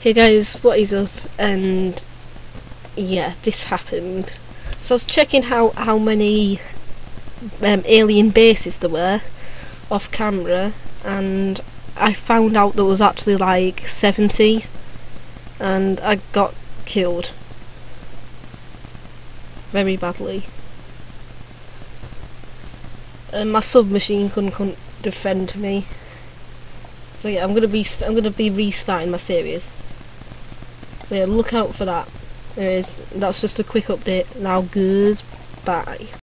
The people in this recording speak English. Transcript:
Hey guys, what is up? And yeah, this happened. So I was checking how many alien bases there were off camera, and I found out there was actually like 70, and I got killed very badly. And my submachine couldn't defend me. So yeah, I'm gonna be restarting my series. So yeah, look out for that. Anyways, that's just a quick update. Now, goodbye.